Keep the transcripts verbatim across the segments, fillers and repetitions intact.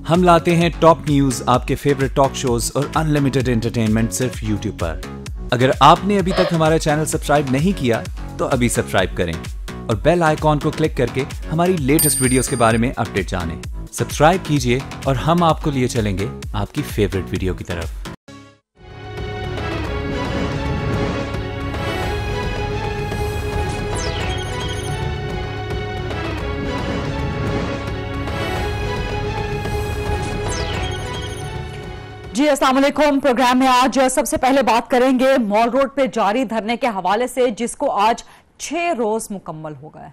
हम लाते हैं टॉप न्यूज, आपके फेवरेट टॉक शोज और अनलिमिटेड एंटरटेनमेंट सिर्फ यूट्यूब पर। अगर आपने अभी तक हमारा चैनल सब्सक्राइब नहीं किया तो अभी सब्सक्राइब करें और बेल आइकॉन को क्लिक करके हमारी लेटेस्ट वीडियोस के बारे में अपडेट जानें। सब्सक्राइब कीजिए और हम आपको लिए चलेंगे आपकी फेवरेट वीडियो की तरफ। जी अस्सलाम वालेकुम। प्रोग्राम में आज सबसे पहले बात करेंगे मॉल रोड पे जारी धरने के हवाले से, जिसको आज छह रोज मुकम्मल हो गए हैं।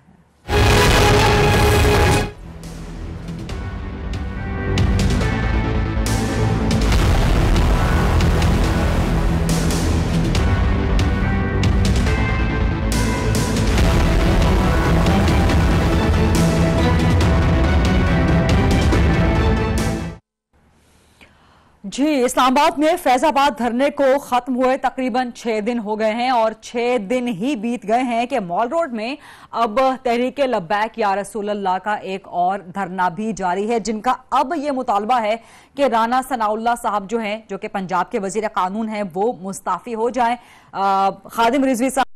जी इस्लामाबाद में फैजाबाद धरने को खत्म हुए तकरीबन छह दिन हो गए हैं और छह दिन ही बीत गए हैं कि मॉल रोड में अब तहरीक लब्बैक या रसूल अल्लाह का एक और धरना भी जारी है, जिनका अब ये मुतालबा है कि राना सनाउल्लाह साहब जो हैं, जो कि पंजाब के वजीर कानून हैं, वो मुस्ताफी हो जाए। खादिम रिजवी साहब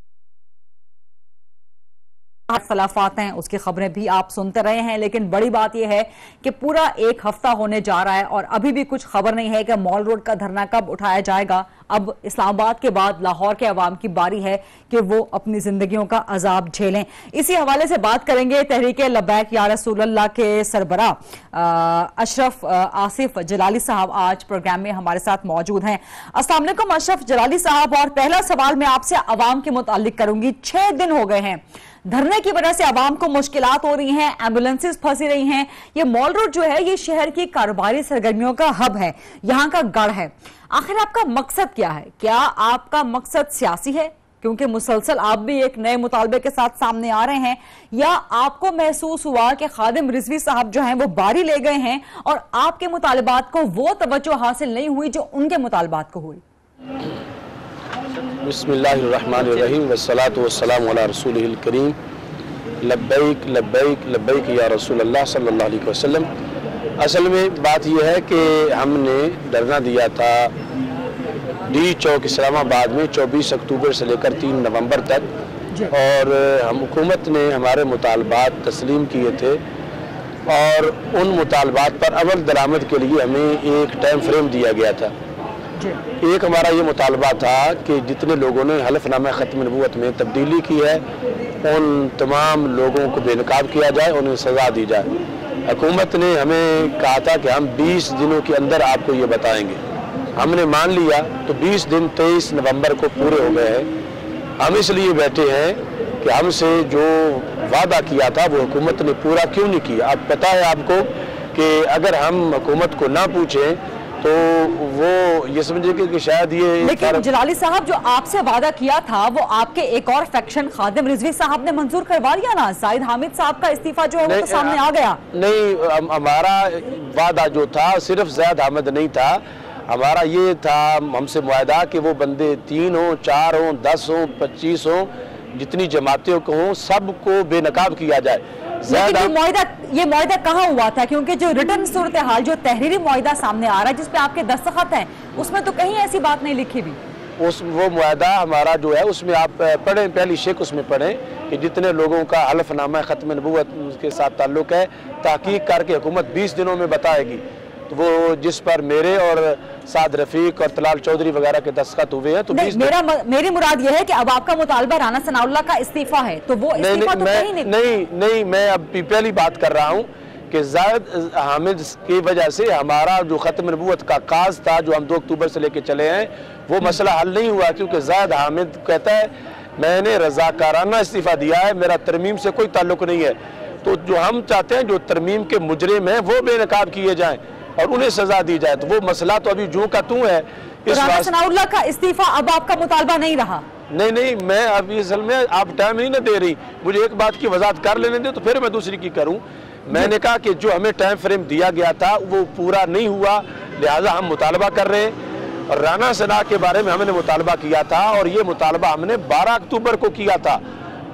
खिलाफात हैं, उसकी खबरें भी आप सुनते रहे हैं, लेकिन बड़ी बात यह है कि पूरा एक हफ्ता होने जा रहा है और अभी भी कुछ खबर नहीं है कि मॉल रोड का धरना कब उठाया जाएगा। अब इस्लामाबाद के बाद लाहौर के अवाम की बारी है कि वो अपनी जिंदगियों का अजाब झेलें। इसी हवाले से बात करेंगे तहरीक लब्बैक या रसूल अल्लाह के सरबरा अशरफ आसिफ जलाली साहब आज प्रोग्राम में हमारे साथ मौजूद हैं। अस्सलाम वालेकुम अशरफ जलाली साहब, और पहला सवाल मैं आपसे अवाम के मुतालिक करूंगी। छह दिन हो गए हैं धरने की वजह से आवाम को मुश्किलात हो रही हैं, एम्बुलेंसेस फंसी रही हैं। ये मॉल रोड जो है ये शहर की कारोबारी सरगर्मियों का हब है, यहाँ का गढ़ है। आखिर आपका मकसद क्या है? क्या आपका मकसद सियासी है, क्योंकि मुसलसल आप भी एक नए मुतालबे के साथ सामने आ रहे हैं, या आपको महसूस हुआ कि खादिम रिजवी साहब जो हैं वो बारी ले गए हैं और आपके मुतालबात को वो तवज्जो हासिल नहीं हुई जो उनके मुतालबात को हुई? बिस्मिल्लाहिर्रहमानिर्रहीम वस्सलातु वस्सलामु अला रसूलिहिल करीम लब्बैक लब्बैक लब्बैक या रसूल अल्लाह सल्लल्लाहु अलैहि वसल्लम। असल में बात यह है कि हमने धरना दिया था डी चौक इस्लामाबाद में चौबीस अक्टूबर से लेकर तीन नवंबर तक, और हम हुकूमत ने हमारे मुतालबात तस्लीम किए थे और उन मुतालबात पर अमल दरामद के लिए हमें एक टाइम फ्रेम दिया गया था। एक हमारा ये मुतालबा था कि जितने लोगों ने हलफनामा ख़त्म नबूवत में तब्दीली की है उन तमाम लोगों को बेनकाब किया जाए, उन्हें सज़ा दी जाए। हुकूमत ने हमें कहा था कि हम बीस दिनों के अंदर आपको ये बताएंगे। हमने मान लिया, तो बीस दिन तेईस नवंबर को पूरे हो गए हैं। हम इसलिए बैठे हैं कि हमसे जो वादा किया था वो हुकूमत ने पूरा क्यों नहीं किया। अब पता है आपको कि अगर हम हुकूमत को ना पूछें तो वो ये समझेंगे कि शायद ये, लेकिन जलाली साहब जो आपसे वादा किया था वो आपके एक और फैक्शन खादिम रिजवी साहब ने मंजूर करवा लिया ना। साइद हामिद साहब का इस्तीफा जो है वो तो सामने आ गया। नहीं, हमारा वादा जो था सिर्फ ज़ैद हामिद नहीं था, हमारा ये था हमसे मुआहदा कि वो बंदे तीन हो, चार हो, दस हो, पच्चीस हो, जितनी जमातें को हों सबको बेनकाब किया जाए। लेकिन ये मुआहदा ये मुआहदा कहाँ हुआ था? क्योंकि जो रिटर्न सूरत हाल, जो तहरीरी मुआहदा सामने आ रहा है जिसपे आपके दस्तखत हैं, उसमें तो कहीं ऐसी बात नहीं लिखी भी। उस वो मुआहदा हमारा जो है उसमें आप पढ़ें, पहली शेख उसमें पढ़ें कि जितने लोगों का हलफनामा ख़त्म नबूवत के साथ ताल्लुक़ है तहकीक करके हुकूमत बीस दिनों में बताएगी। तो वो जिस पर मेरे और साद रफीक और तलाल चौधरी वगैरह के दस्तखत हुए हैं, तो नहीं, मेरा मेरी मुराद यह है कि अब आपका मुतालबा राना सनाउल्लाह का इस्तीफा है, तो वो नहीं इस्तीफा तो मैं, कहीं नहीं नहीं नहीं मैं अब पहली बात कर रहा हूँ कि ज़ैद हामिद की वजह से हमारा जो ख़त्म नबूवत का काज था जो हम दो अक्टूबर से लेके चले हैं वो मसला हल नहीं हुआ, क्योंकि ज़ैद हामिद कहता है मैंने रज़ाकाराना इस्तीफ़ा दिया है, मेरा तरमीम से कोई ताल्लुक़ नहीं है। तो जो हम चाहते हैं जो तरमीम के मुजरिम हैं वो बेनकाब किए जाएँ और उन्हें सजा दी जाए, तो वो मसला तो अभी जूं का तू है। इस राना सनाउल्लाह का इस्तीफा अब आपका मुतालबा नहीं रहा? नहीं नहीं, मैं अभी असल में आप टाइम नहीं ना दे रही, मुझे एक बात की वजाहत कर लेने दे तो फिर मैं दूसरी की करूं। मैंने कहा कि जो हमें टाइम फ्रेम दिया गया था वो पूरा नहीं हुआ, लिहाजा हम मुतालबा कर रहे हैं। और राना सना के बारे में हमने मुतालबा किया था और ये मुतालबा हमने बारह अक्टूबर को किया था।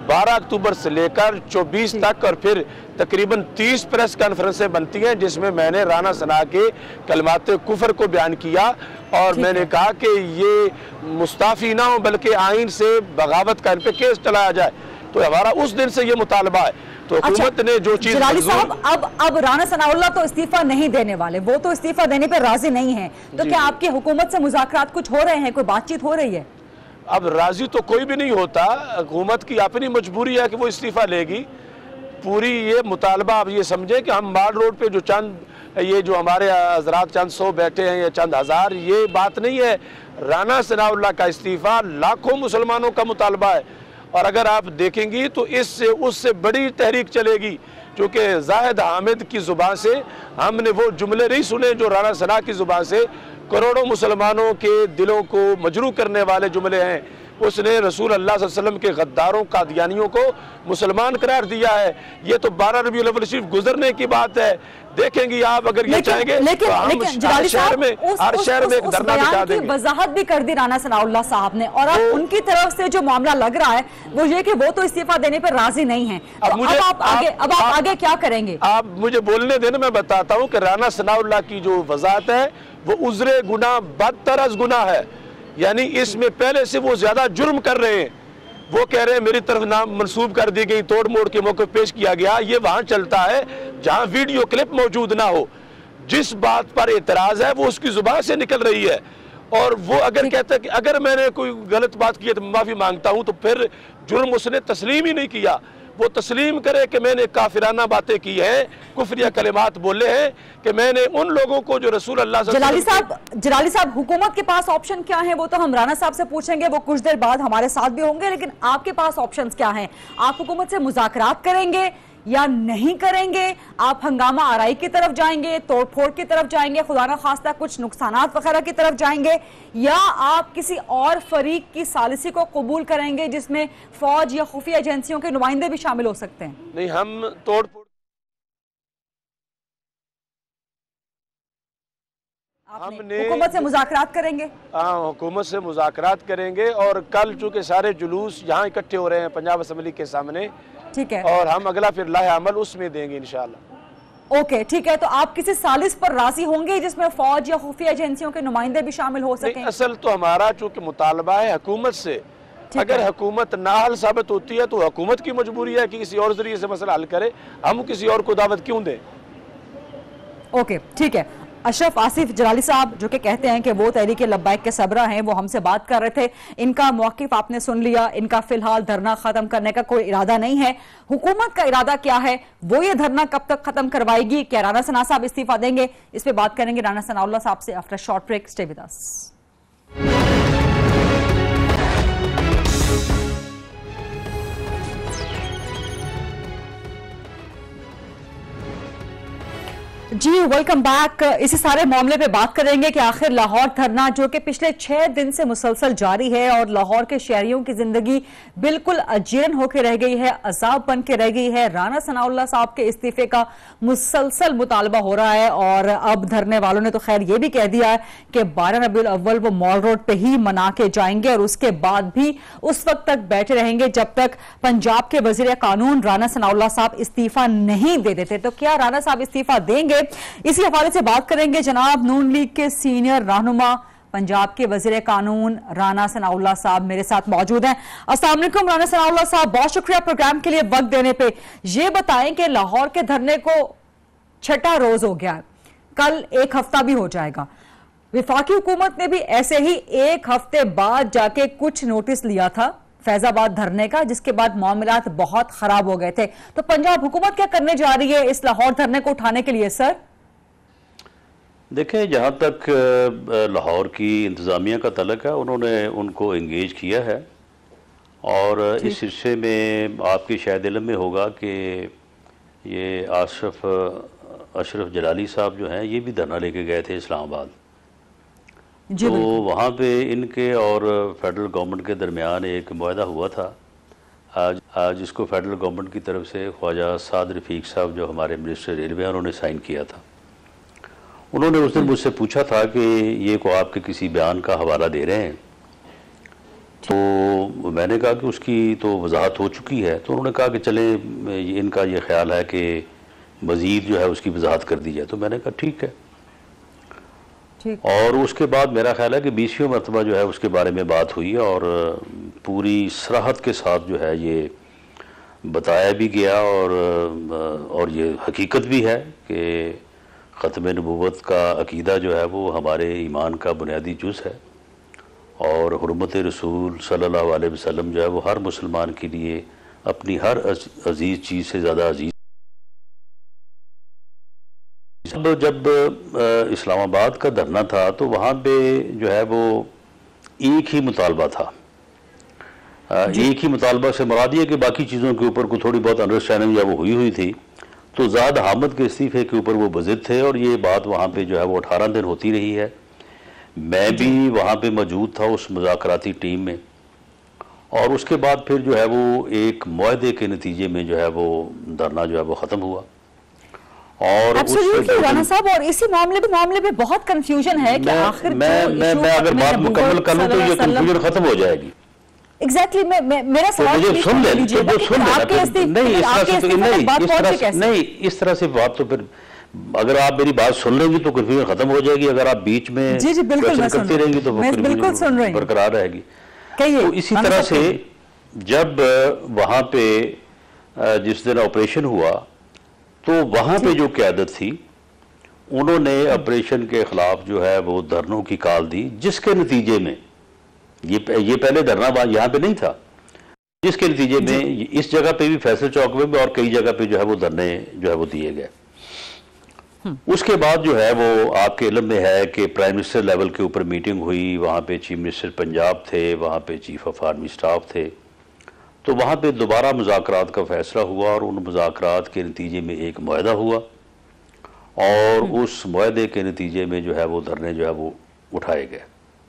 बारह अक्टूबर से लेकर चौबीस तक और फिर तकरीबन तीस प्रेस कॉन्फ्रेंसें बनती हैं जिसमें मैंने राना सना के कलमात कुफर को बयान किया और मैंने कहा कि ये मुस्ताफ़ी ना हो बल्कि आइन से बगावत का इन पे केस चलाया जाए। तो हमारा उस दिन से ये मुतालबा है। तो हुकूमत अच्छा, ने जो चीज जलाली साहब अब अब राना सनाउल्लाह तो इस्तीफा नहीं देने वाले, वो तो इस्तीफा देने पे राजी नहीं है, तो क्या आपकी हुकूमत से मुज़ाकरात कुछ हो रहे हैं, कोई बातचीत हो रही है? अब राजी तो कोई भी नहीं होता, हुकूमत की अपनी मजबूरी है कि वो इस्तीफा लेगी। पूरी ये मुतालबा आप ये समझे कि हम माल रोड पे जो चंद ये जो हमारे हजरात चंद सौ बैठे हैं या चंद हज़ार, ये बात नहीं है। राना सनाउल्लाह का इस्तीफा लाखों मुसलमानों का मुतालबा है और अगर आप देखेंगी तो इससे उससे बड़ी तहरीक चलेगी, क्योंकि जाहिद हामिद की ज़ुबान से हमने वो जुमले नहीं सुने जो राना सना की ज़ुबान से करोड़ों मुसलमानों के दिलों को मजरू करने वाले जुमले हैं। उसने रसूल अल्लाह सल्लल्लाहु अलैहि वसल्लम के गद्दारों कादियानियों को मुसलमान करार दिया है। ये तो बारह रबीउल अव्वल शरीफ गुजरने की बात है। देखेंगी आप अगर ये चाहेंगे लेकिन, तो हम लेकिन, हर शहर में हर शहर में एक धरना बिठा देंगे। वजाहत भी कर दी राना सनाउल्लाह साहब ने और अब उनकी तरफ से जो मामला लग रहा है वो ये कि वो तो इस्तीफा देने पर राजी नहीं है। तो अब, अब आप आगे अब आप आगे क्या करेंगे? आप मुझे बोलने देना, मैं बताता हूँ कि राना सनाउल्लाह की जो वजाहत है वो उज़्रे गुनाह बदतर अज़ गुनाह है, यानी इसमें पहले से वो ज्यादा जुर्म कर रहे हैं। वो कह रहे हैं मेरी तरफ नाम मंसूब कर दी गई, तोड़ मोड़ के मौके पेश किया गया। ये वहां चलता है जहां वीडियो क्लिप मौजूद ना हो। जिस बात पर एतराज है वो उसकी जुबान से निकल रही है और वो अगर कहता है कि अगर मैंने कोई गलत बात की है तो माफी मांगता हूं, तो फिर जुर्म उसने तस्लीम ही नहीं किया। वो तस्लीम करे कि मैंने काफिराना बातें की हैं, कुफरिया कलिमात बोले हैं, कि मैंने उन लोगों को जो रसूल अल्लाह जलाली साहब जलाली साहब हुकूमत के पास ऑप्शन क्या है वो तो हम राना साहब से पूछेंगे, वो कुछ देर बाद हमारे साथ भी होंगे, लेकिन आपके पास ऑप्शंस क्या हैं? आप हुकूमत से मुज़ाकरात करेंगे या नहीं करेंगे? आप हंगामा आराई की तरफ जाएंगे, तोड़फोड़ की तरफ जाएंगे, खुदा ना खास्ता कुछ नुकसानात वगैरह की तरफ जाएंगे, या आप किसी और फरीक की सालिसी को कबूल करेंगे जिसमें फौज या खुफिया एजेंसियों के नुमाइंदे भी शामिल हो सकते हैं? नहीं, हम तोड़फोड़ हमने हुकूमत से मुज़ाकरात करेंगे। हाँ, हुकूमत से मुज़ाकरात करेंगे और कल चूंकि सारे जुलूस यहाँ इकट्ठे हो रहे हैं पंजाब असम्बली के सामने, ठीक है, और हम अगला फिर लाहे अमल उसमें देंगे इंशाअल्लाह। ओके, ठीक है। तो आप किसी सालिस पर राजी होंगे जिसमें फौज या खुफिया एजेंसियों के नुमाइंदे भी शामिल हो सकें? असल तो हमारा चूंकि मुतालबा है हुकूमत से, अगर हुकूमत नाहल साबित होती है तो हुकूमत की मजबूरी है कि किसी और जरिए से मसला हल करे, हम किसी और को दावत क्यों दें? ओके, ठीक है। अशरफ आसिफ जलाली साहब जो कि कहते हैं कि वो तहरीक लब्बाइक के सबरा हैं, वो हमसे बात कर रहे थे। इनका मौक़िफ़ आपने सुन लिया, इनका फिलहाल धरना खत्म करने का कोई इरादा नहीं है। हुकूमत का इरादा क्या है, वो ये धरना कब तक खत्म करवाएगी, क्या राना सना साहब इस्तीफा देंगे, इस पर बात करेंगे राना सनाउल्लाह साहब से after short break. Stay with us. जी वेलकम बैक। इसी सारे मामले पे बात करेंगे कि आखिर लाहौर धरना जो कि पिछले छह दिन से मुसलसल जारी है और लाहौर के शहरियों की जिंदगी बिल्कुल अजीरन होकर रह गई है, अजाब बन के रह गई है। राना सनाउल्लाह साहब के इस्तीफे का मुसलसल मुतालबा हो रहा है और अब धरने वालों ने तो खैर ये भी कह दिया है कि बारह रबीउल अव्वल वो मॉल रोड पे ही मना के जाएंगे और उसके बाद भी उस वक्त तक बैठे रहेंगे जब तक पंजाब के वजीर कानून राना सनाउल्लाह साहब इस्तीफा नहीं दे देते। तो क्या राना साहब इस्तीफा देंगे, इसी हवाले से बात करेंगे। जनाब नून लीग के सीनियर रहनुमा पंजाब के वजीर कानून राना सनाउल्लाह साहब मेरे साथ मौजूद हैं। अस्सलाम वालेकुम राना सनाउल्लाह साहब, बहुत शुक्रिया प्रोग्राम के लिए वक्त देने पे। ये बताएं कि लाहौर के धरने को छठा रोज हो गया, कल एक हफ्ता भी हो जाएगा। विफाकी हुकूमत ने भी ऐसे ही एक हफ्ते बाद जाके कुछ नोटिस लिया था फैजाबाद धरने का, जिसके बाद मामलात बहुत खराब हो गए थे। तो पंजाब हुकूमत क्या करने जा रही है इस लाहौर धरने को उठाने के लिए? सर देखें, जहाँ तक लाहौर की इंतज़ामिया का तल्लुक है, उन्होंने उनको इंगेज किया है और इस हिस्से में आपके शायद इल्म में होगा कि ये आशरफ अशरफ जलाली साहब जो हैं ये भी धरना लेके गए थे इस्लामाबाद। तो वहाँ पे इनके और फेडरल गवर्नमेंट के दरमियान एक मुआहदा हुआ था आज आज जिसको फेडरल गवर्नमेंट की तरफ से ख्वाजा साद रफ़ीक साहब जो हमारे मिनिस्टर रेलवे हैं उन्होंने साइन किया था। उन्होंने उस दिन मुझसे पूछा था कि ये को आपके किसी बयान का हवाला दे रहे हैं, तो मैंने कहा कि उसकी तो वजाहत हो चुकी है। तो उन्होंने कहा कि चले इनका ये ख्याल है कि मज़ीद जो है उसकी वजाहत कर दी जाए। तो मैंने कहा ठीक है। ठीक। और उसके बाद मेरा ख्याल है कि बीसवीं मरतबा जो है उसके बारे में बात हुई और पूरी सराहत के साथ जो है ये बताया भी गया और और ये हकीकत भी है कि ख़त्म नबूवत का अकीदा जो है वो हमारे ईमान का बुनियादी जुज़ है और हुर्मत रसूल सल्लल्लाहु अलैहि वसल्लम जो है वो हर मुसलमान के लिए अपनी हर अजीज़ चीज़ से ज़्यादा अजीज़। जब जब इस्लामाबाद का धरना था तो वहाँ पे जो है वो एक ही मुतालबा था। एक ही मुतालबा से मुराद ये कि बाकी चीज़ों के ऊपर को थोड़ी बहुत अंडरस्टैंडिंग या वो हुई हुई थी। तो ज़ाद हामिद के इस्तीफ़े के ऊपर वो बज़िद थे और ये बात वहाँ पे जो है वो अठारह दिन होती रही है। मैं भी वहाँ पे मौजूद था उस मुज़ाकराती टीम में और उसके बाद फिर जो है वो एक मुआहदे के नतीजे में जो है वो धरना जो है वो ख़त्म हुआ। और एब्सोल्युटली राना साहब, और इसी मामले पे मामले पे बहुत कंफ्यूजन है कि आखिर मैं मैं मैं अगर बात मुकम्मल कर लूं तो ये कंफ्यूजन खत्म हो जाएगी। एग्जैक्टली exactly, मैं, मेरा सवाल तो सुन ले, तो जो सुन ले नहीं इस तरह से तो नहीं इस तरह से नहीं इस तरह से बात तो फिर अगर आप मेरी बात सुन लेंगी तो कंफ्यूजन खत्म हो जाएगी। अगर आप बीच में जी जी बिल्कुल मैं करती रहेंगी तो बिल्कुल सुन रही बरकरार रहेगी। तो इसी तरह से जब वहाँ पे जिस दिन ऑपरेशन हुआ तो वहाँ पे जो क़यादत थी उन्होंने ऑपरेशन के खिलाफ जो है वो धरनों की कॉल दी, जिसके नतीजे में ये ये पहले धरना यहाँ पे नहीं था, जिसके नतीजे में इस जगह पे भी फैसल चौक में भी और कई जगह पे जो है वो धरने जो है वो दिए गए। उसके बाद जो है वो आपके इल्म में है कि प्राइम मिनिस्टर लेवल के ऊपर मीटिंग हुई, वहाँ पे चीफ मिनिस्टर पंजाब थे, वहाँ पे चीफ ऑफ आर्मी स्टाफ थे। तो वहाँ पे दोबारा मुज़ाकरात का फ़ैसला हुआ और उन मुज़ाकरात के नतीजे में एक मुआहदा हुआ और उस मुआहदे के नतीजे में जो है वो धरने जो है वो उठाए गए।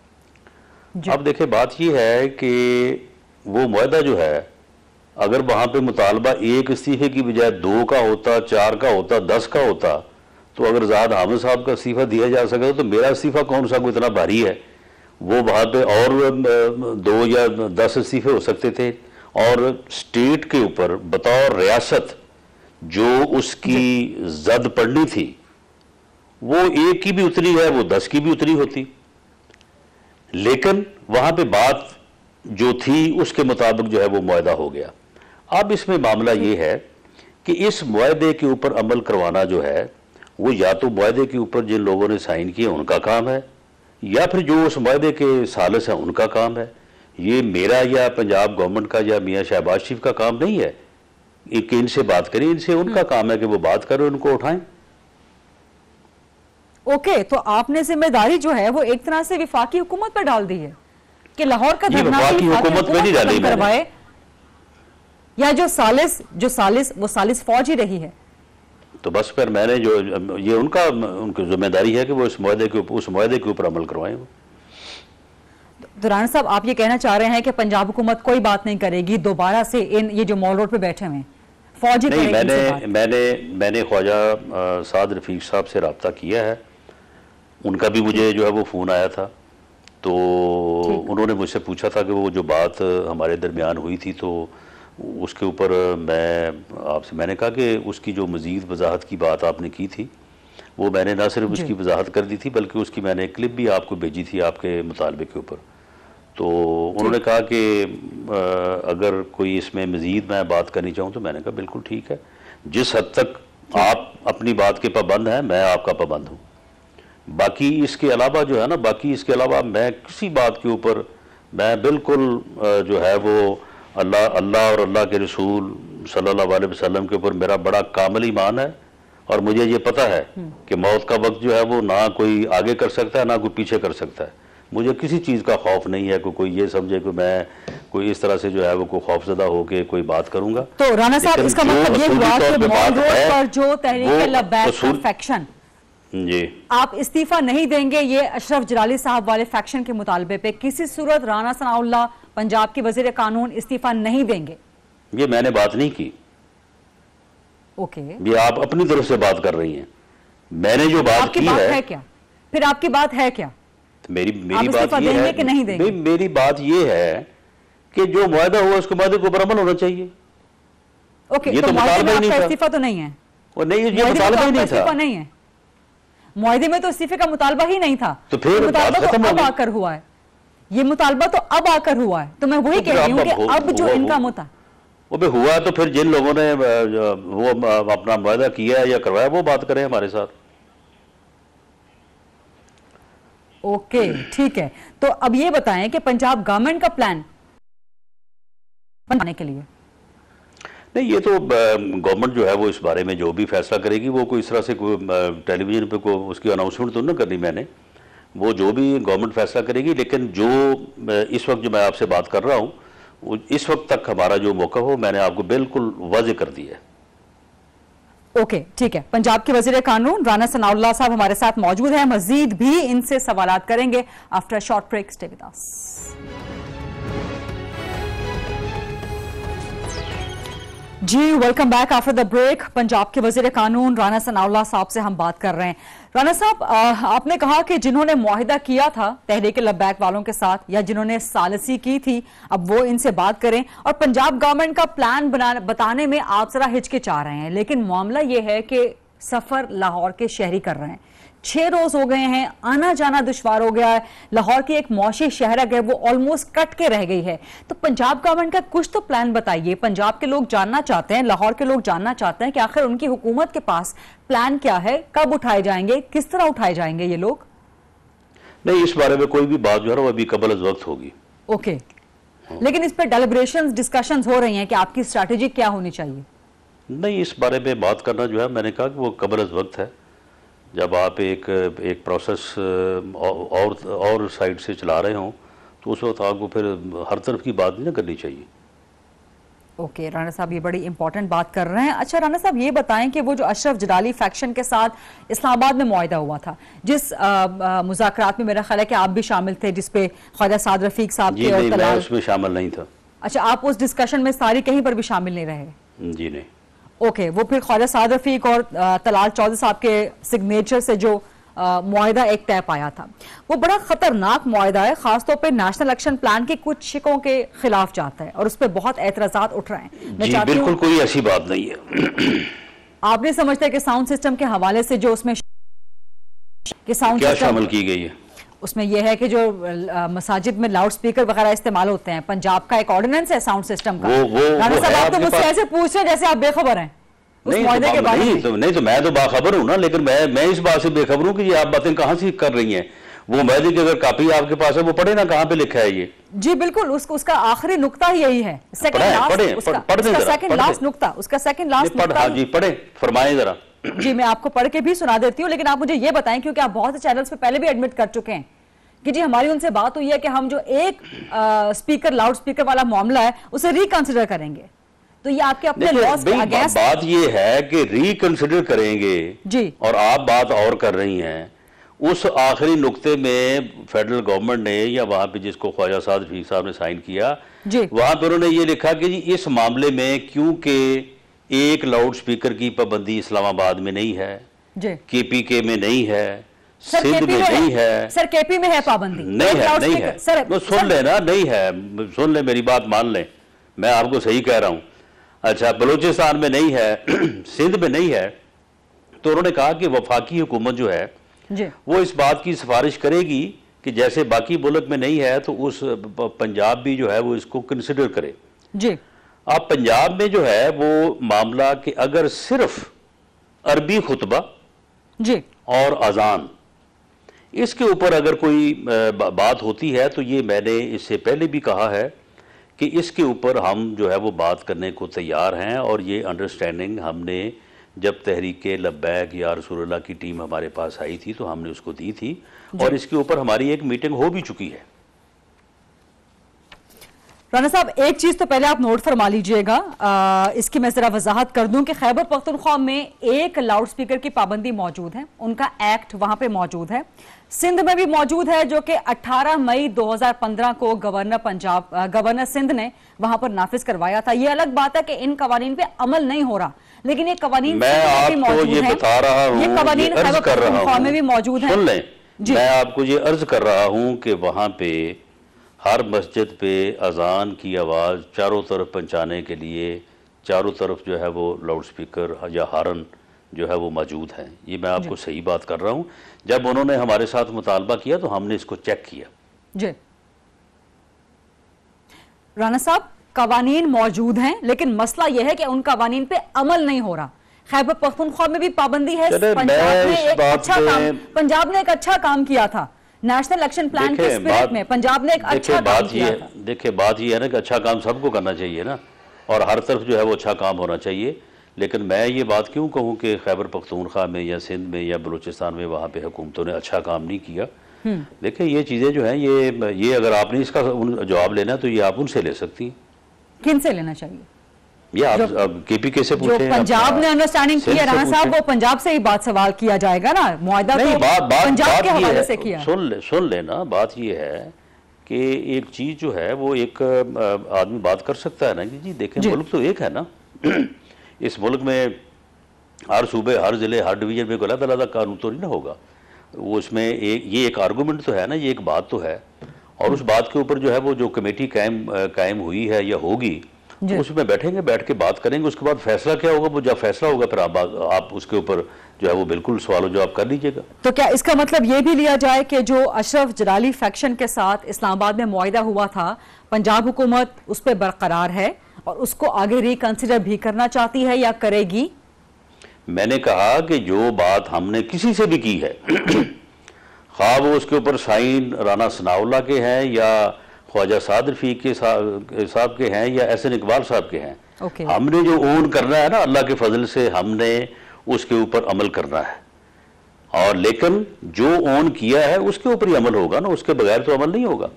अब देखिए बात ये है कि वो मुआहदा जो है अगर वहाँ पे मुतालबा एक इस्तीफ़े की बजाय दो का होता, चार का होता, दस का होता, तो अगर ज़ाद हामिद साहब का इस्तीफ़ा दिया जा सकता तो मेरा इस्तीफ़ा कौन सा कोई इतना भारी है, वो वहाँ पे और दो या दस इस्तीफ़े हो सकते थे। और स्टेट के ऊपर बतौर रियासत जो उसकी जद पड़नी थी वो एक की भी उतरी है, वो दस की भी उतरी होती, लेकिन वहाँ पे बात जो थी उसके मुताबिक जो है वो मुआहदा हो गया। अब इसमें मामला ये है कि इस मुआहदे के ऊपर अमल करवाना जो है वो या तो मुआहदे के ऊपर जिन लोगों ने साइन किए उनका काम है या फिर जो उस मुआहदे के सालिस हैं उनका काम है। ये मेरा या पंजाब गवर्नमेंट का या मियाँ शहबाज शरीफ का काम नहीं है कि इनसे बात करें, इनसे उनका काम है कि वो बात करें, उनको उठाएं। ओके, तो आपने जिम्मेदारी जो है वो एक तरह से विफाकी हुकूमत पर डाल दी है कि लाहौर का धरना हुकूमत में नहीं डाली करवाए, या जो सालिस जो सालिस वो सालिस फौज ही रही है। तो बस फिर मैंने जो ये उनका उनकी जिम्मेदारी है कि वो इस मुआहदे के ऊपर उस मुआहदे के ऊपर अमल करवाएं। तो राणा साहब आप ये कहना चाह रहे हैं कि पंजाब हुकूमत कोई बात नहीं करेगी दोबारा से इन ये जो मॉल रोड पे बैठे हुए फौज ही नहीं, मैंने मैंने मैंने ख्वाजा साद रफीक साहब से रब्ता किया है, उनका भी मुझे जो है वो फ़ोन आया था। तो उन्होंने मुझसे पूछा था कि वो जो बात हमारे दरमियान हुई थी तो उसके ऊपर मैं आपसे मैंने कहा कि उसकी जो मज़ीद वजाहत की बात आपने की थी वो मैंने ना सिर्फ उसकी वजाहत कर दी थी बल्कि उसकी मैंने एक क्लिप भी आपको भेजी थी आपके मुतालबे के ऊपर। तो उन्होंने कहा कि अगर कोई इसमें मज़ीद मैं बात करनी चाहूँ तो मैंने कहा बिल्कुल ठीक है, जिस हद तक आप अपनी बात के पाबंद हैं मैं आपका पाबंद हूँ। बाकी इसके अलावा जो है ना बाकी इसके अलावा मैं किसी बात के ऊपर मैं बिल्कुल जो है वो अल्लाह अल्लाह और अल्लाह के रसूल सल्लल्लाहु अलैहि वसल्लम के ऊपर मेरा बड़ा कामिल ईमान है और मुझे ये पता है कि मौत का वक्त जो है वो ना कोई आगे कर सकता है ना कोई पीछे कर सकता है। मुझे किसी चीज़ का खौफ नहीं है कि कोई ये समझे कि मैं कोई इस तरह से जो है वो कोई खौफजदा होके कोई बात करूंगा। तो राना साहब इसका मतलब ये हुआ कि मॉल रोड पर जो तहरीक लब्बैक का फैक्शन जी आप इस्तीफा नहीं देंगे, ये अशरफ जलाली साहब वाले फैक्शन के मुतालबे पे किसी सूरत राना सनाउल्लाह पंजाब के वजीर कानून इस्तीफा नहीं देंगे? ये मैंने बात नहीं की। ओके, ये आप अपनी तरफ से बात कर रही हैं। मैंने जो बात आपकी की बात है, है क्या? फिर आपकी बात है क्या? मेरी मेरी बात ये है कि नहीं देंगे? मेरी बात ये है कि जो मुआहदा हुआ उसके मुआहदे के ऊपर अमल होना चाहिए। ओके, ये तो तो मुआहदे में मुतालबा ही आपका नहीं था। इस्तीफा तो नहीं है, और नहीं, ये मुआहदे में तो मुतालबा ही आपका नहीं इस्तीफा था। नहीं है, मुआहदे में तो इस्तीफे का मुतालबा ही नहीं था। तो फिर ये मुतालबा बात खत्म तो हो अब गई। आकर हुआ है, ये मुतालबा तो अब आकर हुआ है। तो मैं वही तो कह रही हूँ कि अब हो- अब जो हो- इनका हो- मुता वो भी हुआ तो फिर जिन लोगों ने अ, जो- वो अ, अपना मुआहदा किया या करवाया वो बात करें हमारे साथ। ओके ठीक है, तो अब ये बताएं कि पंजाब गवर्नमेंट का प्लान बनाने के लिए नहीं, ये तो गवर्नमेंट जो है वो इस बारे में जो भी फैसला करेगी, वो कोई इस तरह से कोई टेलीविजन पे को उसकी अनाउंसमेंट तो ना करनी मैंने, वो जो भी गवर्नमेंट फैसला करेगी। लेकिन जो अ, इस वक्त जो मैं आपसे बात कर रहा हूँ, वो इस वक्त तक हमारा जो मौका हो मैंने आपको बिल्कुल वाज़ेह कर दिया है। ओके ठीक है, पंजाब के वजीर कानून राना सनाउल्लाह साहब हमारे साथ मौजूद हैं, मजीद भी इनसे सवालात करेंगे after short break. Stay with us. जी welcome back after the break. Punjab के वजीर कानून राना सनाउल्लाह साहब से हम बात कर रहे हैं। राना साहब, आपने कहा कि जिन्होंने मुआहिदा किया था तहरीक लब्बैक वालों के साथ या जिन्होंने सालसी की थी, अब वो इनसे बात करें, और पंजाब गवर्नमेंट का प्लान बना बताने में आप जरा हिचकिचा रहे हैं। लेकिन मामला ये है कि सफर लाहौर के शहरी कर रहे हैं, छह रोज हो गए हैं, आना जाना दुश्वार हो गया है। लाहौर की एक मौशी शहर है वो ऑलमोस्ट कट के रह गई है। तो पंजाब गवर्नमेंट का कुछ तो प्लान बताइए। पंजाब के लोग जानना चाहते हैं, लाहौर के लोग जानना चाहते हैं कि आखिर उनकी हुकूमत के पास प्लान क्या है, कब उठाए जाएंगे, किस तरह उठाए जाएंगे ये लोग। नहीं, इस बारे में कोई भी बात जो है वो अभी कबल अज़ वक्त होगी। ओके, लेकिन इस पर डेलिब्रेशंस डिस्कशंस हो रही हैं कि आपकी स्ट्रैटेजी क्या होनी चाहिए। नहीं, इस बारे में बात करना जो है मैंने कहा कि वो कबल अज़ वक्त है। जब आप एक एक प्रोसेस और और साइड से चला रहे हों तो उस वक्त आपको फिर हर तरफ की बात नहीं ना करनी चाहिए। ओके okay, राणा साहब ये बड़ी इंपॉर्टेंट बात कर रहे हैं। अच्छा राणा साहब ये बताएं कि वो जो अशरफ जलाली फैक्शन के साथ इस्लामाबाद में मुआहिदा हुआ था, जिस मुज़ाकरात में मेरा ख्याल है कि आप भी शामिल थे, जिसपे ख्वाजा साद रफीक साहब के और तलाल, मैं उसमें शामिल नहीं था। अच्छा, आप उस डिस्कशन में सारी कहीं पर भी शामिल नहीं रहे? जी नहीं। ओके okay, वो फिर ख्वाजा साद रफीक और तलाल चौधरी साहब के सिग्नेचर से जो मुआहिदा एक तय पाया था, वो बड़ा खतरनाक मुआहिदा है, खासतौर पे नेशनल एक्शन प्लान के कुछ शिकों के खिलाफ जाता है और उस पर बहुत एतराजात उठ रहे हैं। मैं जी बिल्कुल कोई ऐसी बात नहीं है। आप नहीं समझते कि साउंड सिस्टम के हवाले से जो उसमें कि साउंड क्या शामिल की गई है? उसमें यह है कि जो मसाजिद में लाउड स्पीकर वगैरह इस्तेमाल होते हैं, पंजाब का एक ऑर्डिनेंस है साउंड सिस्टम का। वो, वो, राणा वो साहब आप तो मुझसे पास... ऐसे पूछ रहे हैं जैसे आप बेखबर हैं उस नहीं, मुआहिदे के बारे में। नहीं तो नहीं तो मैं तो बाखबर हूं ना, लेकिन मैं मैं इस बात से बेखबर हूं कि ये आप बातें कहां से कर रही हैं। वो मुआहिदे की अगर कॉपी आपके पास है वो पढ़े ना, कहां पे लिखा है ये। जी बिल्कुल, उसको उसका आखिरी नुक्ता ही यही है, सेकंड लास्ट पढ़े, उसका, पढ़, उसका सेकंड लास्ट नुक्ता, उसका सेकंड लास्ट नुक्ता। हाँ जी पढ़े, फरमाएं जरा। जी मैं आपको पढ़ के भी सुना देती हूँ, लेकिन आप मुझे ये बताएं, क्योंकि आप बहुत से चैनल्स पे पहले भी एडमिट कर चुके हैं कि जी हमारी उनसे बात हुई है कि हम जो एक आ, स्पीकर लाउड स्पीकर वाला मामला है उसे रिकंसिडर करेंगे। तो ये आपके अपने लॉस के अगेंस्ट बात ये है कि रिकंसिडर करेंगे जी, और आप बात और कर रही हैं। उस आखिरी नुक्ते में फेडरल गवर्नमेंट ने या वहां पे जिसको ख्वाजा साद रफीक साहब ने साइन किया, वहां पर उन्होंने ये लिखा कि जी इस मामले में क्योंकि एक लाउड स्पीकर की पाबंदी इस्लामाबाद में नहीं है, केपीके में नहीं है, सिंध में नहीं है। सर केपी में है पाबंदी? नहीं है, नहीं है। सर, तो सुन लेना, नहीं है, सुन ले मेरी बात मान ले, मैं आपको सही कह रहा हूं। अच्छा, बलूचिस्तान में नहीं है, सिंध में नहीं है, तो उन्होंने कहा कि वफाकी हुकूमत जो है जी, वो इस बात की सिफारिश करेगी कि जैसे बाकी मुल्क में नहीं है तो उस पंजाब भी जो है वो इसको कंसिडर करे जी। अब पंजाब में जो है वो मामला कि अगर सिर्फ अरबी खुतबा जी और अजान इसके ऊपर अगर कोई बात होती है तो ये मैंने इससे पहले भी कहा है कि इसके ऊपर हम जो है वो बात करने को तैयार हैं। और ये अंडरस्टैंडिंग हमने जब तहरीक लब्बैक या रसूलुल्लाह की टीम हमारे पास आई थी तो हमने उसको दी थी और इसके ऊपर हमारी एक मीटिंग हो भी चुकी है। राणा साहब एक चीज तो पहले आप नोट फरमा लीजिएगा, इसकी मैं जरा वजाहत कर दूं कि खैबर पख्तूनख्वा में एक लाउड स्पीकर की पाबंदी मौजूद है, उनका एक्ट वहां पे मौजूद है। सिंध में भी मौजूद है जो कि अठारह मई दो हज़ार पंद्रह को गवर्नर पंजाब गवर्नर सिंध ने वहां पर नाफिज करवाया था। ये अलग बात है कि इन कवानीन पे अमल नहीं हो रहा, लेकिन ये कवानीन मैं आपको ये बता रहा हूं, ये कवानीन खैबर पख्तूनख्वा में भी मौजूद है। सुन लें, मैं आपको ये अर्ज कर रहा हूं कि वहां पे हर मस्जिद पे अजान की आवाज़ चारों तरफ पहुंचाने के लिए चारों तरफ जो है वो लाउड स्पीकर या हारन जो है वो मौजूद हैं। ये मैं आपको सही बात कर रहा हूँ। जब उन्होंने हमारे साथ मुतालबा किया तो हमने इसको चेक किया। जी राना साहब, कवानीन मौजूद हैं, लेकिन मसला यह है कि उन कवानीन पे अमल नहीं हो रहा। खैबर पख्तूनख्वा में भी पाबंदी है। पंजाब ने एक अच्छा काम पंजाब ने एक अच्छा काम किया था नेशनल इलेक्शन प्लान के स्पिरिट में। पंजाब ने एक अच्छा काम किया था। देखिए बात ये है ना कि अच्छा काम सबको करना चाहिए ना, और हर तरफ जो है वो अच्छा काम होना चाहिए। लेकिन मैं ये बात क्यों कहूँ कि खैबर पख्तूनख्वा में या सिंध में या बलूचिस्तान में वहाँ पे हुकूमतों ने अच्छा काम नहीं किया। देखिए ये चीज़ें जो हैं ये ये अगर आपने इसका जवाब लेना है तो ये आप उनसे ले सकती हैं। किन से लेना चाहिए? ये आप केपीके से पूछें। जो पंजाब ने अंडरस्टैंडिंग किया राना साहब, वो पंजाब से ही बात सवाल किया जाएगा ना। मुआहदा तो पंजाब के हवाले से किया। सुन ले सुन लेना बात ये है कि एक चीज़ जो है वो एक आदमी बात कर सकता है ना कि जी देखें मुल्क तो एक है ना। इस मुल्क में हर सूबे हर ज़िले हर डिवीज़न में कोई अलग अलग कानून तो नहीं ना होगा। वो इसमें एक ये एक आर्गूमेंट तो है ना, ये एक बात तो है। और उस बात के ऊपर जो है वो जो कमेटी कायम कायम हुई है या होगी, तो उसमें बैठेंगे, बैठ के बात करेंगे। उसके बाद फैसला क्या होगा, वो जब फैसला होगा फिर आप आप उसके ऊपर जो है वो बिल्कुल सवाल जवाब कर लीजिएगा। तो क्या इसका मतलब ये भी लिया जाए कि जो अशरफ जलाली फैक्शन के साथ इस्लामाबाद में मुआहिदा हुआ था, पंजाब हुकूमत उस पर बरकरार है और उसको आगे रिकंसिडर भी करना चाहती है या करेगी? मैंने कहा कि जो बात हमने किसी से भी की है, खा वो उसके ऊपर साइन राना सनाउल्लाह के हैं या ख्वाजा साद रफीक के साहब के हैं या एहसन इकबाल साहब के हैं, okay. हमने जो ओन करना है ना अल्लाह के फजल से हमने उसके ऊपर अमल करना है। और लेकिन जो ओन किया है उसके ऊपर ही अमल होगा ना, उसके बगैर तो अमल नहीं होगा।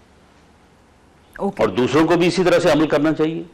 okay. और दूसरों को भी इसी तरह से अमल करना चाहिए।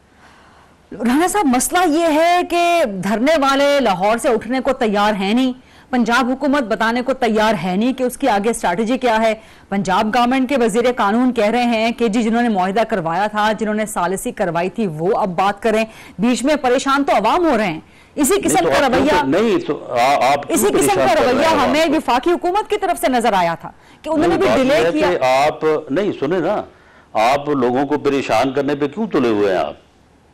राना साहब, मसला ये है कि धरने वाले लाहौर से उठने को तैयार है नहीं, पंजाब हुकूमत बताने को तैयार है नहीं कि उसकी आगे स्ट्रैटेजी क्या है। पंजाब गवर्नमेंट के वजीर कानून कह रहे हैं कि जी जिन्होंने मुआहिदा करवाया था, जिन्होंने सालिसी करवाई थी, वो अब बात करें। बीच में परेशान तो अवाम हो रहे हैं। इसी किस्म का रवैया नहीं तो आप इसी किस्म का रवैया हमें वफाकी हुकूमत की तरफ से नजर आया था कि उन्होंने भी डिले किया। आप नहीं सुने ना, आप लोगों को परेशान करने पे क्यों तुले हुए हैं आप?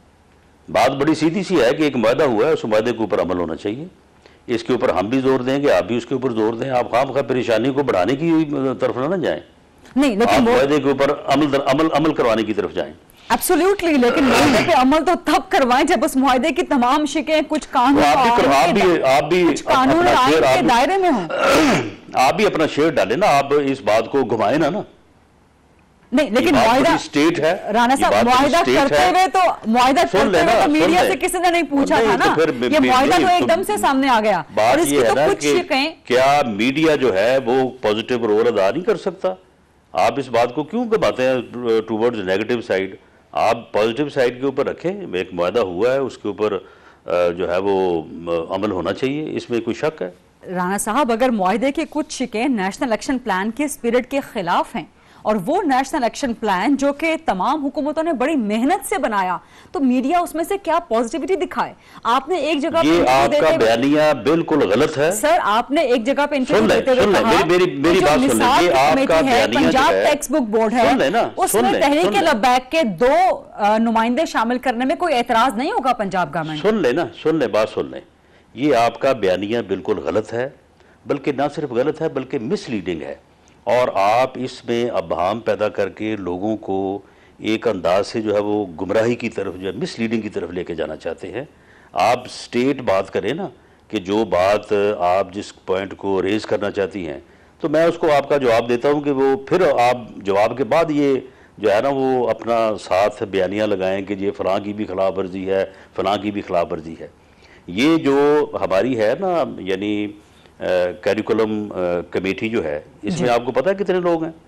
बात बड़ी सीधी सी है कि एक मुआहदा हुआ है, उस मुआहदे के ऊपर अमल होना चाहिए। इसके ऊपर हम भी जोर देंगे, आप भी उसके ऊपर जोर दें। आप खाम खा परेशानी को बढ़ाने की तरफ ना जाएं, नहीं लेकिन मुआहदे के ऊपर अमल अमल अमल करवाने की तरफ जाएं। एब्सोल्युटली, लेकिन मुआहदे पे अमल तो तब करवाएं जब उस मुआहदे की तमाम शिकें कुछ कानून आप भी आप भी कानून के दायरे में हो। आप भी अपना शेयर डालें ना, आप इस बात को घुमाएं ना ना नहीं, लेकिन मुआहिदा स्टेट है राना साहब, मुआहिदा करते हुए तो मुआहिदा करते हुए तो मीडिया से किसी ने नहीं पूछा था ना, ये मुआहिदा तो एकदम से सामने आ गया। बात ये है ना कि क्या मीडिया जो है वो पॉजिटिव रोल अदा नहीं कर सकता? आप इस बात को क्यों घुमाते हैं टूवर्ड्स नेगेटिव साइड? आप पॉजिटिव साइड के ऊपर रखें। एक मुआहिदा हुआ है, उसके ऊपर जो है वो अमल होना चाहिए, इसमें कोई शक है? राना साहब, अगर मुआहिदे की कुछ शिकें नेशनल इलेक्शन प्लान के स्पिरिट के खिलाफ हैं और वो नेशनल एक्शन प्लान जो कि तमाम हुकूमतों ने बड़ी मेहनत से बनाया, तो मीडिया उसमें से क्या पॉजिटिविटी दिखाए? आपने एक जगह ये आपका बयानिया बिल्कुल गलत है सर। आपने एक जगह पे इंटरव्यू देते हुए कहा मेरी मेरी, मेरी बात सुन लीजिए, आपका बयानिया पंजाब टेक्स्ट बुक बोर्ड है, उसमें तहरीक लब्बैक के दो नुमाइंदे शामिल करने में कोई एतराज नहीं होगा पंजाब गवर्नमेंट? सुन ले ना, सुन ले, बात सुन ले। ये आपका बयानिया बिल्कुल गलत है, बल्कि ना सिर्फ गलत है बल्कि मिसलीडिंग है। और आप इसमें अबहम पैदा करके लोगों को एक अंदाज से जो है वो गुमराही की तरफ, जो है मिसलीडिंग की तरफ लेके जाना चाहते हैं। आप स्टेट बात करें ना कि जो बात आप जिस पॉइंट को रेज करना चाहती हैं, तो मैं उसको आपका जवाब देता हूं कि वो फिर आप जवाब के बाद ये जो है ना वो अपना साथ बयानियाँ लगाएं कि ये फ़लाँ की भी खिलाफ वर्जी है, फ़लाँ की भी खिलाफ वर्जी है। ये जो हमारी है ना यानी करिकुलम कमेटी जो है, इसमें आपको पता है कितने लोग हैं?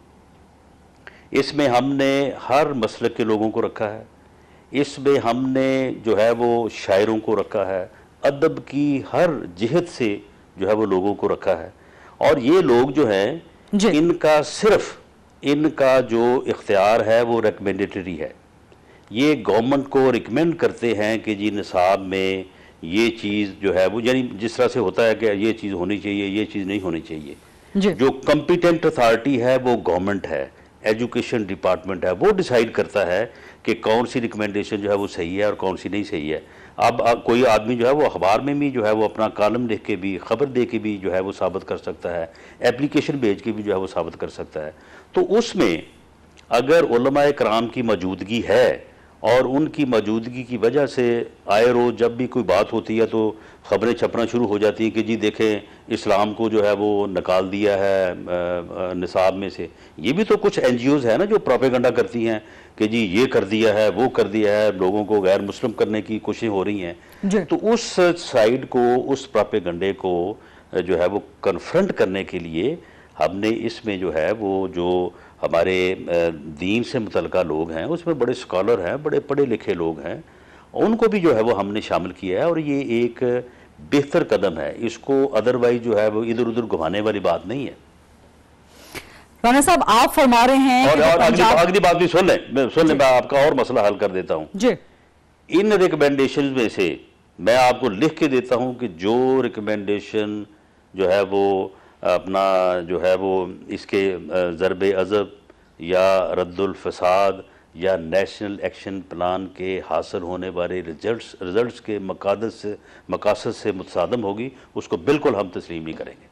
इसमें हमने हर मसलक के लोगों को रखा है। इसमें हमने जो है वो शायरों को रखा है, अदब की हर जिहत से जो है वो लोगों को रखा है। और ये लोग जो हैं, इनका सिर्फ इनका जो इख्तियार है वो रिकमेंडेटरी है। ये गवर्नमेंट को रिकमेंड करते हैं कि जी निसाब में ये चीज़ जो है वो, यानी जिस तरह से होता है कि ये चीज़ होनी चाहिए, ये चीज़ नहीं होनी चाहिए। जो कॉम्पिटेंट अथॉरिटी है वो गवर्नमेंट है, एजुकेशन डिपार्टमेंट है वो डिसाइड करता है कि कौन सी रिकमेंडेशन जो है वो सही है और कौन सी नहीं सही है। अब अब कोई आदमी जो है वो अखबार में भी जो है वो अपना कॉलम लिख के भी, खबर दे के भी जो है वो साबित कर सकता है, एप्लीकेशन भेज के भी जो है वो साबित कर सकता है। तो उसमें अगर उलमाए कराम की मौजूदगी है और उनकी मौजूदगी की वजह से आए रोज़ जब भी कोई बात होती है तो ख़बरें छपना शुरू हो जाती हैं कि जी देखें इस्लाम को जो है वो निकाल दिया है निसाब में से। ये भी तो कुछ एन जी ओज़ है ना जो प्रोपेगेंडा करती हैं कि जी ये कर दिया है, वो कर दिया है, लोगों को गैर मुस्लिम करने की कोशिशें हो रही हैं। तो उस साइड को, उस प्रोपेगेंडे को जो है वो कन्फ्रंट करने के लिए हमने इसमें जो है वो जो हमारे दीन से मुतल्लिका लोग हैं, उसमें बड़े स्कॉलर हैं, बड़े पढ़े लिखे लोग हैं, उनको भी जो है वो हमने शामिल किया है। और ये एक बेहतर कदम है, इसको अदरवाइज जो है वो इधर उधर घुमाने वाली बात नहीं है। राना साहब आप फरमा रहे हैं और, और अगली, अगली बात भी सुन लें, सुन लें, मैं आपका और मसला हल कर देता हूँ जी। इन रिकमेंडेशन में से मैं आपको लिख के देता हूँ कि जो रिकमेंडेशन जो है वो अपना जो है वो इसके ज़रबे अज़ब या रद्दुल फसाद या नेशनल एक्शन प्लान के हासिल होने वाले रिजल्ट्स रिजल्ट्स के मकासद से मकासद से मुतसादम होगी, उसको बिल्कुल हम तस्लीम नहीं करेंगे।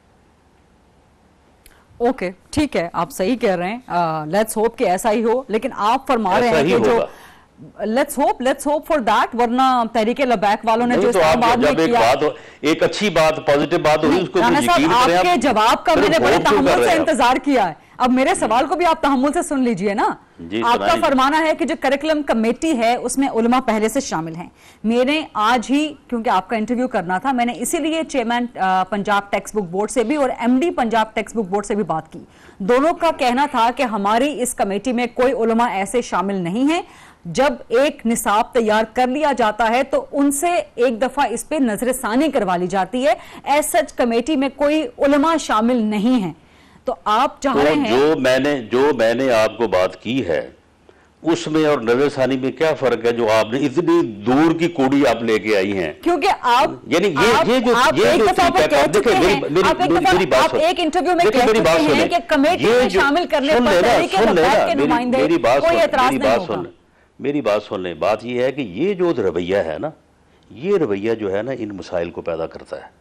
ओके okay, ठीक है, आप सही कह रहे हैं, लेट्स होप कि ऐसा ही हो। लेकिन आप फरमा रहे हैं कि जो let's hope let's hope for that, वरना तहरीक लबैक वालों ने जो इस्लामाबाद में किया, एक बात, एक अच्छी बात, पॉजिटिव बात हुई, उसको यकीन करें। आपके जवाब का मैंने बड़े तहम्मुल से इंतजार किया है, अब मेरे सवाल को भी आप तहम्मुल से सुन लीजिए ना। आपका फरमाना है कि जो करिकुलम कमेटी है उसमें उलमा पहले से शामिल हैं। मैंने आज ही, क्योंकि आपका इंटरव्यू करना था, मैंने इसीलिए chairman Punjab text book board से भी और MD Punjab text book board से भी बात की। दोनों का कहना था कि हमारी इस कमेटी में कोई उलमा ऐसे शामिल नहीं है। जब एक निसाब तैयार कर लिया जाता है तो उनसे एक दफा इस पे नजरसानी करवा ली जाती है। एज सच कमेटी में कोई उलमा शामिल नहीं है। तो आप चाह रहे हैं, जो मैंने जो मैंने आपको बात की है उसमें और नजरसानी में क्या फर्क है जो आपने इतनी दूर की कूड़ी आप लेके आई हैं? क्योंकि आप यानी ये आप, ये जो आप ये एक जो दफा कह चुके हैं, आप एक दफा आप एक इंटरव्यू में कह चुके हैं कि कमेटी में शामिल करने पर तहरीक लबैक के नुमाइंदे कोई एतराज नहीं होगा। मेरी बात सुन लें। बात यह है कि ये जो रवैया है ना, ये रवैया जो है ना इन मसाइल को पैदा करता है।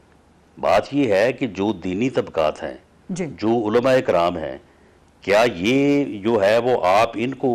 बात यह है कि जो दीनी तबकात हैं, जो उलमाए कराम हैं, क्या ये जो है वो आप इनको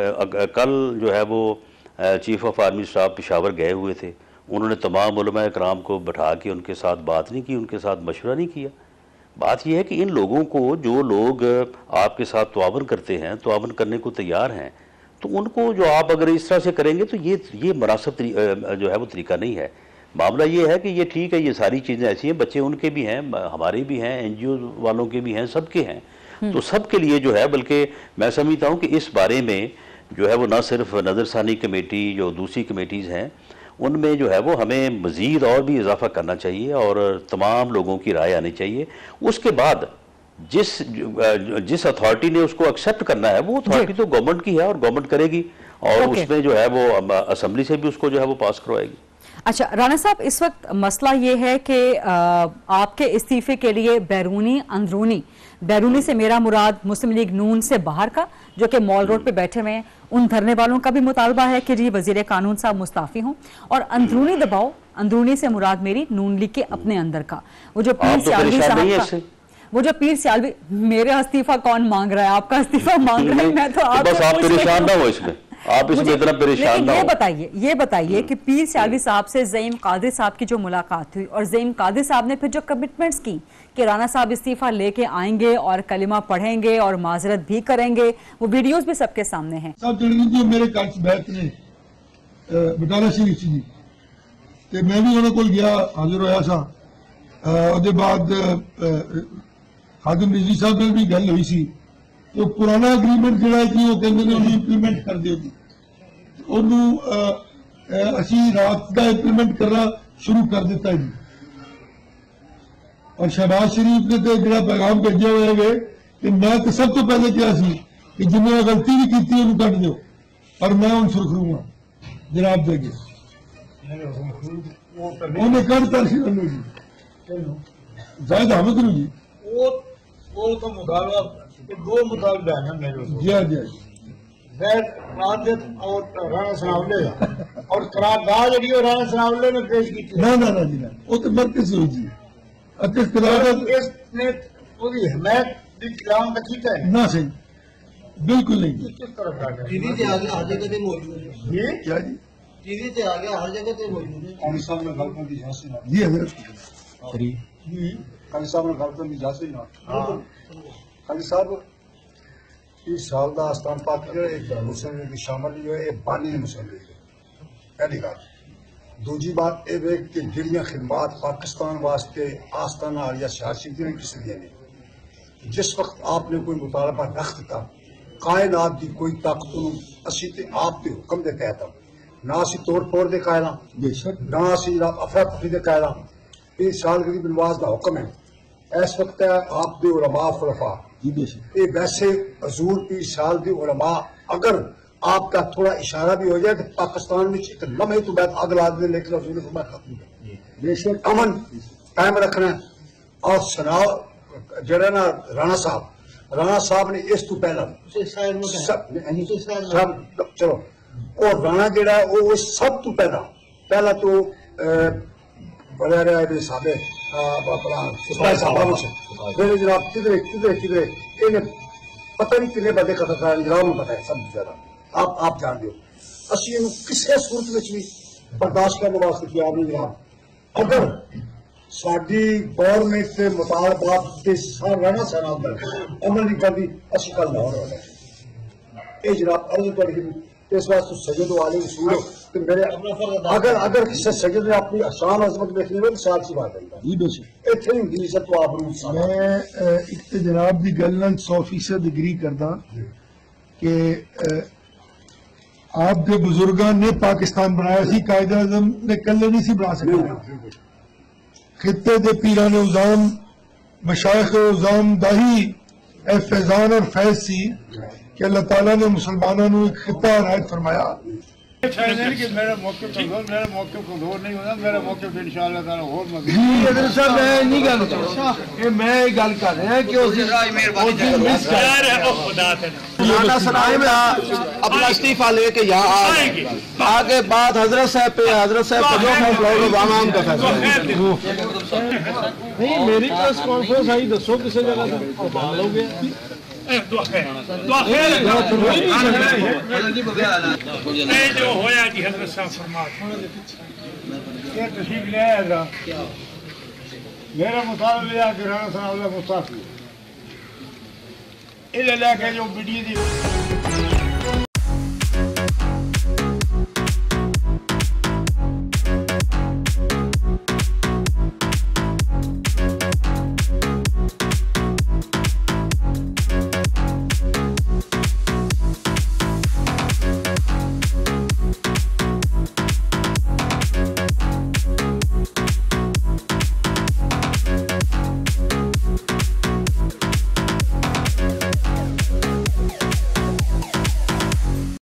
कल जो है वो chief of army staff Peshawar गए हुए थे, उन्होंने तमाम उलमाए कराम को बैठा के उनके साथ बात नहीं की, उनके साथ मशवरा नहीं किया। बात यह है कि इन लोगों को, जो लोग आपके साथ तआवुन करते हैं, तआवुन करने को तैयार हैं, तो उनको जो आप अगर इस तरह से करेंगे तो ये ये मुनासिब जो है वो तरीका नहीं है। मामला ये है कि ये ठीक है, ये सारी चीज़ें ऐसी हैं, बच्चे उनके भी हैं, हमारे भी हैं, एन जी ओ वालों के भी हैं, सबके हैं, तो सबके लिए जो है, बल्कि मैं समझता हूँ कि इस बारे में जो है वो ना सिर्फ नज़रसानी कमेटी, जो दूसरी कमेटीज़ हैं, उनमें जो है वो हमें मज़ीद और भी इजाफा करना चाहिए और तमाम लोगों की राय आनी चाहिए। उसके बाद जिस जिस अथॉरिटी ने उसको एक्सेप्ट करना है, वो अथॉरिटी तो गवर्नमेंट की है और गवर्नमेंट करेगी, और okay. उसमें जो है वो असेंबली से भी उसको जो है वो पास करवाएगी। अच्छा राना साहब, इस वक्त मसला ये है कि आपके इस्तीफे के लिए बैरूनी अंदरूनी, बैरूनी से मेरा मुराद मुस्लिम लीग नून से बाहर का, जो कि मॉल रोड पे बैठे हुए हैं, उन धरने वालों का भी मुतालबा है कि जी वजीर कानून साहब मुस्ताफी हों, और अंदरूनी दबाव, अंदरूनी से मुराद मेरी नून लीग के अपने अंदर का, वो जो पीर सियालवी साहब का, वो जो पीर सियालवी, मेरा इस्तीफा कौन मांग रहा है? आपका इस्तीफा मांग रहा है, मैं तो आप बस आप परेशान ना हो इसमें, आप इसमें इतना परेशान ना हो। ये बताइए ये बताइए कि पीर सियालवी साहब से ज़ईम कादिर साहब की जो मुलाकात हुई, और ज़ईम कादिर साहब ने फिर जो कमिटमेंट्स की कि राना साहब इस्तीफा लेके आएंगे और कलिमा पढ़ेंगे और माजरत भी करेंगे, वो वीडियोस भी सबके सामने हैं। जो मेरे कागज बैत ने बटाला सी सी ते मैं भी उन्होंने कोल गया, हाजिर होया सा। उसके बाद खादिम रिजवी साहब ने भी गल हुई सी, तो पुराना एग्रीमेंट जो है कि वो कहते हैं उन्हें इंप्लीमेंट कर दियो जी, उन्होंने असी रात का इंप्लीमेंट करना शुरू कर दिता जी। और शहबाज शरीफ ने तो जो पैगाम भेजे हुए है कि मैं तो सब तो पहले क्या सी कि जिन्हें गलती भी की थी उन्हें कट दो और मैं उन सुरखरूंगा जनाब देगे, उन्हें कटता सी जी जायद अहमद जी, वो वो तो मुतालबा दो मुतालबे हैं ना मेरे जी हाँ जी हाँ। वैद राजद और राणा सनावले और करारदाद जी राणा सनावले ने पेश की ना ना ना जी ना वो तो मरकज हो जी अच्छा करारदाद इसने पूरी हिमायत भी कलाम का कीता है ना सही बिल्कुल नहीं। किस तरह का टीवी से आगे हर जगह पे मौजूद है। ये क्या जी टीवी से आगे हर जगह पे मौजूद है। काली साहब ने गलत की झांसी ना जी हजरत काली साहब ने गलत की झांसी ना हाँ काली साहब इस साल का आस्थान पाक एक मुस्लिम लीग शामिल जो है बानी मुस्लिम लीग पहली बात। दूसरी बात यह है कि जिन्हें खिदमात पाकिस्तान वास्ते आस्थाना या सियासी ने किसी दिया नहीं। जिस वक्त आपने कोई मुतालबा रख दिता कायनात की कोई ताकत असी ते आप के हुक्म के तहत ना असी तोड़ फोड़ के कायल बेशक ना असी अफरा तफरी के कायल ये साल गरीब नवाज का हुक्म है। इस वक्त आप दे उलमा खुलफा जी बेशक ये वैसे हजूर पीर साल की उलमा अगर आपका थोड़ा इशारा भी हो जाए तो पाकिस्तान में एक लम्हे तो बाद अग ला दे लेकिन हजूर फरमाया खत्म कर बेशक अमन कायम रखना और सुनाओ जरा ना राणा साहब राणा साहब ने इस तो पहला सब चलो और राणा जरा वो सब तो पहला पहला तो बड़ा रहा साहब मेरे जनाब किधरे किधरे किधरे इन्हें पता नहीं कितने बंदे कतल कर जनाब में पता है सब ज्यादा आप आप जान दो असी इन किसी सूरत में भी बर्दाश्त करने वास्ते तैयार नहीं जनाब। अगर साडी गौरमेंट के मुतालबात के साथ रहना सहना अमल नहीं करती असी कल लाहौर हो जाए ये जनाब अर्ज करी इस वास्ते सजद वाले उसूल तो मेरे अगर अगर किसी सजद ने अपनी आसान अजमत देखनी हो तो साल सी बात है जी बेशक इतनी होंगी इज्जत तो आप मैं एक तो जनाब की गल नाल सौ फीसद एग्री करदा कि आप दे बुजुर्गों ने पाकिस्तान बनाया सी कायदे आजम ने कल्ले नहीं सी बना सकते खिते दे पीरा ने उजाम मशाइख उजाम दाही ए फैजान और फैज सी कि अल्लाह ताला ने मुसलमानों को एक खिता अनायत फरमाया। कि मेरा मौके को मेरा मौके को दौर नहीं होना मेरा मौके पे इंशाअल्लाह ताला और मदद जी अदर साहब मैं नहीं गल कर ये मैं गल कर रहा कि उस दिन मिस कर खुदा थे राणा सनाए में अपना इस्तीफा लेके यहाँ आएंगे आगे बात हजरत साहब पे हजरत साहब का जो फैसला होगा आवाम का फैसला नहीं मेरी प्रेस कॉन्फ्रेंस आई दसो किसी जगह से मान लोगे जो होया जी हजरत साहब फरमाते ये तशरीफ ले आया मेरा मुतालबा है कि राणा सनाउल्लाह मुस्ताफी इले लेके जो वीडियो दी